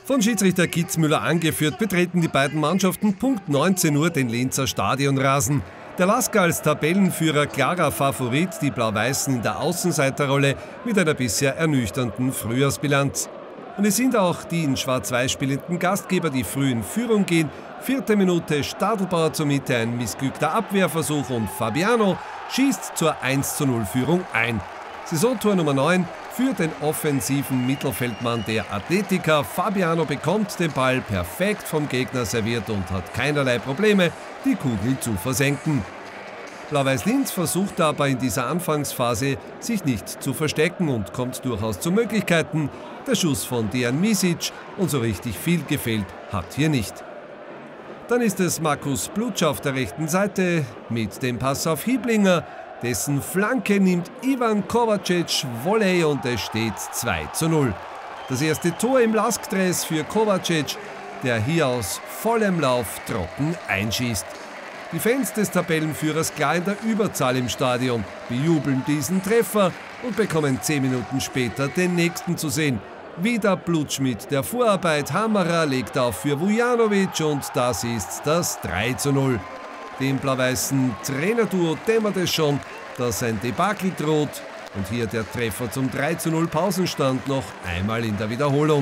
Von Schiedsrichter Kitzmüller angeführt, betreten die beiden Mannschaften Punkt 19 Uhr den Linzer Stadionrasen. Der Lasker als Tabellenführer klarer Favorit, die Blau-Weißen in der Außenseiterrolle mit einer bisher ernüchternden Frühjahrsbilanz. Und es sind auch die in Schwarz-Weiß spielenden Gastgeber, die früh in Führung gehen. 4. Minute, Stadelbauer zur Mitte, ein missglückter Abwehrversuch und Fabiano schießt zur 1:0-Führung ein. Saisontor Nummer 9 für den offensiven Mittelfeldmann der Athletiker. Fabiano bekommt den Ball perfekt vom Gegner serviert und hat keinerlei Probleme, die Kugel zu versenken. Blau-Weiß Linz versucht aber in dieser Anfangsphase, sich nicht zu verstecken und kommt durchaus zu Möglichkeiten. Der Schuss von Dejan Misic und so richtig viel gefehlt hat hier nicht. Dann ist es Markus Blutsch auf der rechten Seite mit dem Pass auf Hieblinger. Dessen Flanke nimmt Ivan Kovacic Volley und es steht 2:0. Das erste Tor im Lask-Dress für Kovacic, der hier aus vollem Lauf trocken einschießt. Die Fans des Tabellenführers klar in der Überzahl im Stadion bejubeln diesen Treffer und bekommen 10 Minuten später den nächsten zu sehen. Wieder Blutsch mit der Vorarbeit, Hammerer legt auf für Vujanovic und das ist das 3:0. Dem blau-weißen Trainerduo dämmert es schon, dass ein Debakel droht. Und hier der Treffer zum 3:0 Pausenstand noch einmal in der Wiederholung.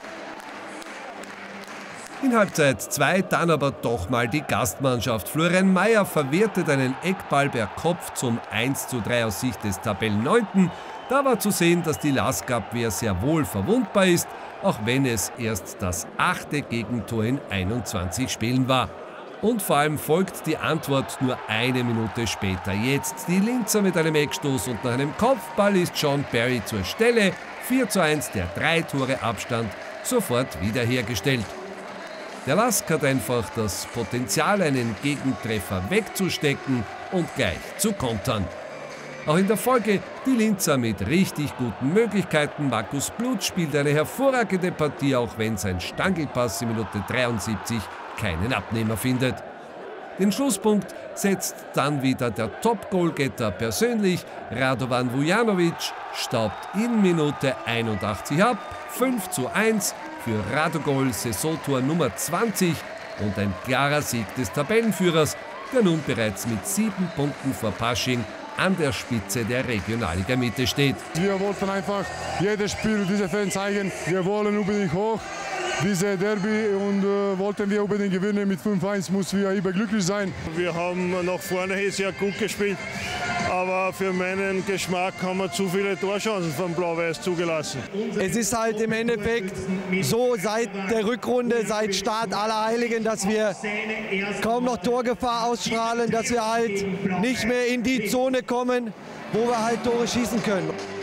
In Halbzeit 2 dann aber doch mal die Gastmannschaft. Florian Mayer verwertet einen Eckball per Kopf zum 1:3 aus Sicht des Tabellenneunten. Da war zu sehen, dass die Lask-Abwehr sehr wohl verwundbar ist, auch wenn es erst das 8. Gegentor in 21 Spielen war. Und vor allem folgt die Antwort nur eine Minute später. Jetzt die Linzer mit einem Eckstoß und nach einem Kopfball ist John Barry zur Stelle. 4:1, der 3 Tore Abstand sofort wiederhergestellt. Der Lask hat einfach das Potenzial, einen Gegentreffer wegzustecken und gleich zu kontern. Auch in der Folge die Linzer mit richtig guten Möglichkeiten. Markus Blutsch spielt eine hervorragende Partie, auch wenn sein Stangelpass in Minute 73 keinen Abnehmer findet. Den Schlusspunkt setzt dann wieder der Top-Goalgetter persönlich. Radovan Vujanovic staubt in Minute 81 ab. 5:1 für Radogol, Saisontor Nummer 20 und ein klarer Sieg des Tabellenführers, der nun bereits mit 7 Punkten vor Pasching an der Spitze der Regionalliga Mitte steht. Wir wollten einfach jedes Spiel diese Fans zeigen, wir wollen unbedingt hoch. Diese Derby und wollten wir unbedingt gewinnen. Mit 5:1 müssen wir überglücklich sein. Wir haben nach vorne sehr gut gespielt, aber für meinen Geschmack haben wir zu viele Torchancen von Blau-Weiß zugelassen. Es ist halt im Endeffekt so seit der Rückrunde, seit Start aller Heiligen, dass wir kaum noch Torgefahr ausstrahlen, dass wir halt nicht mehr in die Zone kommen, wo wir halt Tore schießen können.